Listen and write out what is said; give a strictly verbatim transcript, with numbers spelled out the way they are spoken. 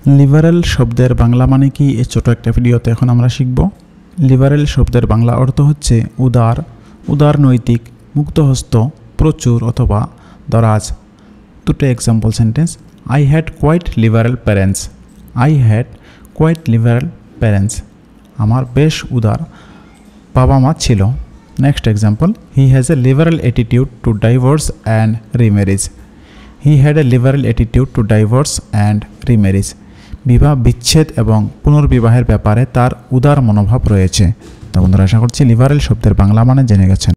Liberal শব্দের বাংলা মানে কি এই ছোট একটা ভিডিওতে এখন আমরা শিখব। লিবারেল শব্দের বাংলা অর্থ হচ্ছে উদার, উদারনৈতিক, মুক্তহস্ত, প্রচুর অথবা দরাজ। দুটো example sentence. I had quite liberal parents. I had quite liberal parents. আমার বেশ উদার বাবা মা ছিল। Next example. He has a liberal attitude to divorce and remarriage. He had a liberal attitude to divorce and remarriage. বিবাহ বিচ্ছেদ এবং পুনর্বিবাহের ব্যাপারে তার উদার মনোভাব রয়েছে। তো বন্ধুরা, আশা করছি লিবারেল শব্দের বাংলা মানে জেনে গেছেন।